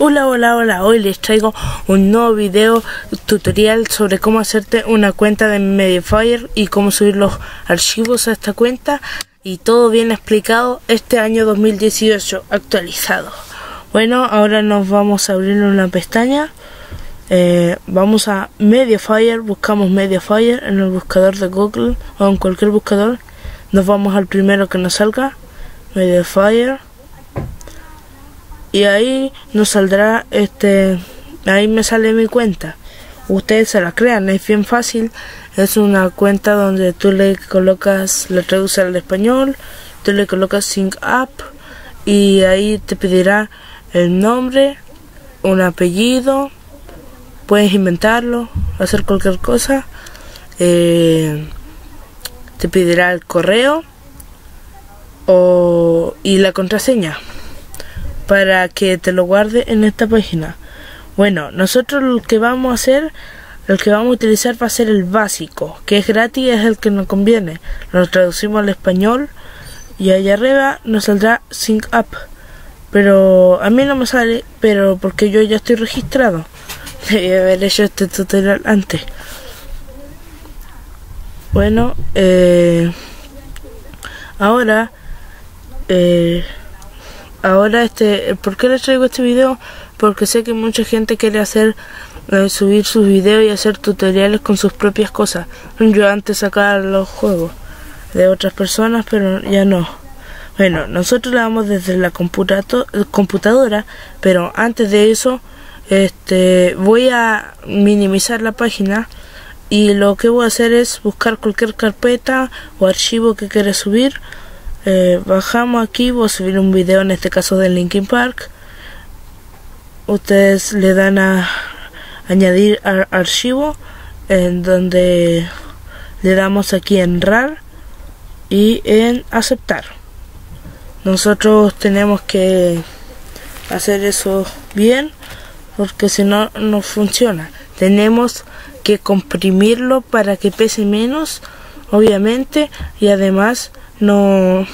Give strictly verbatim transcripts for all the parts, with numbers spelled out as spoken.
Hola, hola, hola, hoy les traigo un nuevo video tutorial sobre cómo hacerte una cuenta de Mediafire y cómo subir los archivos a esta cuenta, y todo bien explicado este año dos mil dieciocho actualizado. Bueno, ahora nos vamos a abrir una pestaña, eh, vamos a Mediafire, buscamos Mediafire en el buscador de Google o en cualquier buscador, nos vamos al primero que nos salga, Mediafire. Y ahí nos saldrá este, ahí me sale mi cuenta. Ustedes se la crean, es bien fácil. Es una cuenta donde tú le colocas, le traduces al español, tú le colocas Sync Up y ahí te pedirá el nombre, un apellido, puedes inventarlo, hacer cualquier cosa. Eh, te pedirá el correo o, y la contraseña, para que te lo guarde en esta página. Bueno, nosotros lo que vamos a hacer, el que vamos a utilizar va a ser el básico, que es gratis, es el que nos conviene. Lo traducimos al español y allá arriba nos saldrá Sync Up, pero a mí no me sale, pero porque yo ya estoy registrado. Debí haber hecho este tutorial antes. Bueno, eh, ahora eh, Ahora este, ¿por qué les traigo este video? Porque sé que mucha gente quiere hacer, eh, subir sus videos y hacer tutoriales con sus propias cosas. Yo antes sacaba los juegos de otras personas, pero ya no. Bueno, nosotros lo damos desde la computadora, pero antes de eso, este, voy a minimizar la página y lo que voy a hacer es buscar cualquier carpeta o archivo que quiera subir. Eh, bajamos aquí, voy a subir un video, en este caso de Linkin Park. Ustedes le dan a añadir ar archivo, en donde le damos aquí en RAR y en aceptar. Nosotros tenemos que hacer eso bien, porque si no, no funciona. Tenemos que comprimirlo para que pese menos, obviamente, y además no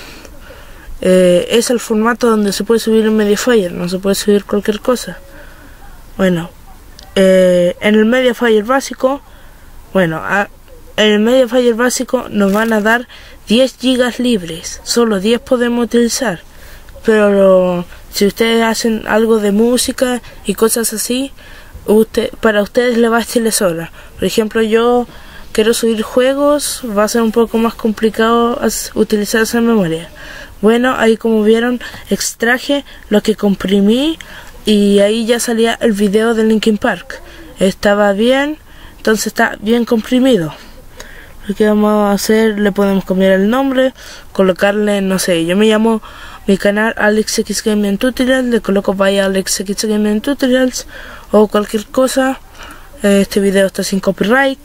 eh, es el formato donde se puede subir en Mediafire, no se puede subir cualquier cosa. Bueno, eh, en el Mediafire básico, bueno, a, en el Mediafire básico nos van a dar diez gigas libres, solo diez podemos utilizar, pero lo, si ustedes hacen algo de música y cosas así, usted, para ustedes le va a estar sobra. Por ejemplo, yo quiero subir juegos, va a ser un poco más complicado utilizar esa memoria. Bueno, ahí como vieron, extraje lo que comprimí y ahí ya salía el video de Linkin Park. Estaba bien, entonces está bien comprimido. Lo que vamos a hacer, le podemos cambiar el nombre, colocarle, no sé, yo me llamo mi canal Alex X Gaming Tutorials, le coloco vaya Alex X Gaming Tutorials o cualquier cosa. Este video está sin copyright.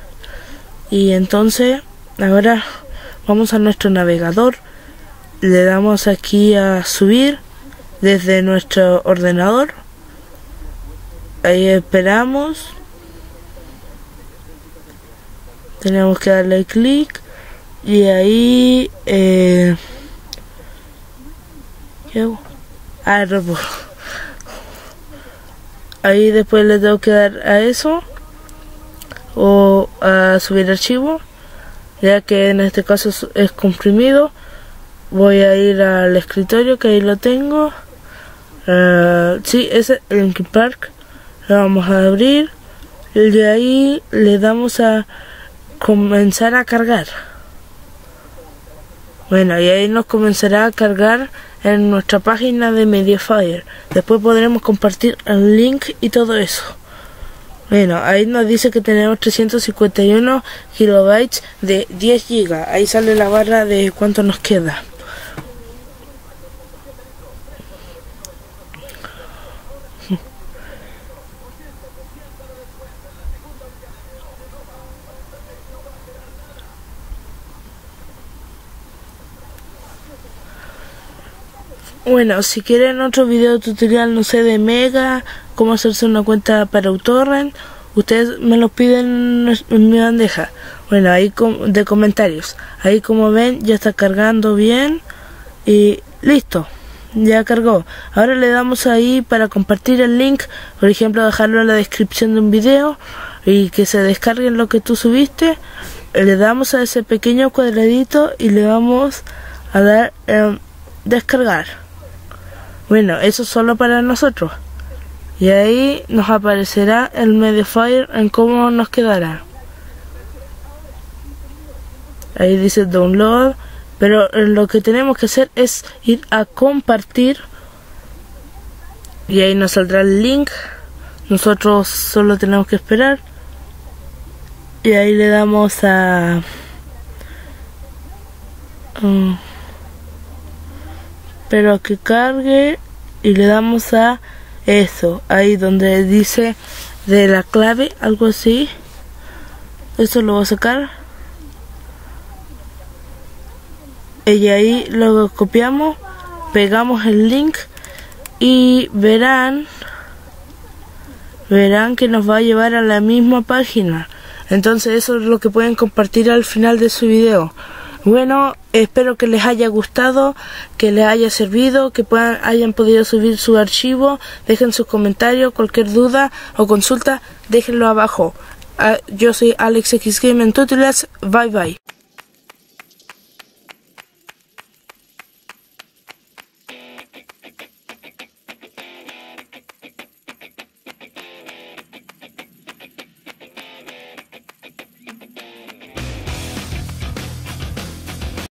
Y entonces ahora vamos a nuestro navegador, le damos aquí a subir desde nuestro ordenador, ahí esperamos, tenemos que darle clic y ahí eh, ¿qué hago? Ah, ahí después le tengo que dar a eso o a subir archivo, ya que en este caso es, es comprimido. Voy a ir al escritorio, que ahí lo tengo. Uh, sí, ese es Linkin Park. Lo vamos a abrir y de ahí le damos a comenzar a cargar. Bueno, y ahí nos comenzará a cargar en nuestra página de Mediafire. Después podremos compartir el link y todo eso. Bueno, ahí nos dice que tenemos trescientos cincuenta y uno kilobytes de diez gigas. Ahí sale la barra de cuánto nos queda. Bueno, si quieren otro video tutorial, no sé, de Mega, cómo hacerse una cuenta para uTorrent, ustedes me lo piden en mi bandeja. Bueno, ahí com de comentarios. Ahí como ven ya está cargando bien y listo. Ya cargó. Ahora le damos ahí para compartir el link, por ejemplo dejarlo en la descripción de un video y que se descarguen lo que tú subiste. Le damos a ese pequeño cuadradito y le vamos a dar eh, descargar. Bueno, eso solo para nosotros. Y ahí nos aparecerá el Mediafire en cómo nos quedará. Ahí dice download. Pero lo que tenemos que hacer es ir a compartir. Y ahí nos saldrá el link. Nosotros solo tenemos que esperar. Y ahí le damos a... Um, pero que cargue. Y le damos a eso. Ahí donde dice de la clave. Algo así. Eso lo voy a sacar. Y ahí lo copiamos, pegamos el link y verán verán que nos va a llevar a la misma página. Entonces eso es lo que pueden compartir al final de su video. Bueno, espero que les haya gustado, que les haya servido, que puedan, hayan podido subir su archivo. Dejen sus comentarios, cualquier duda o consulta, déjenlo abajo. Uh, yo soy Alex X Game en Tutorials. Bye bye.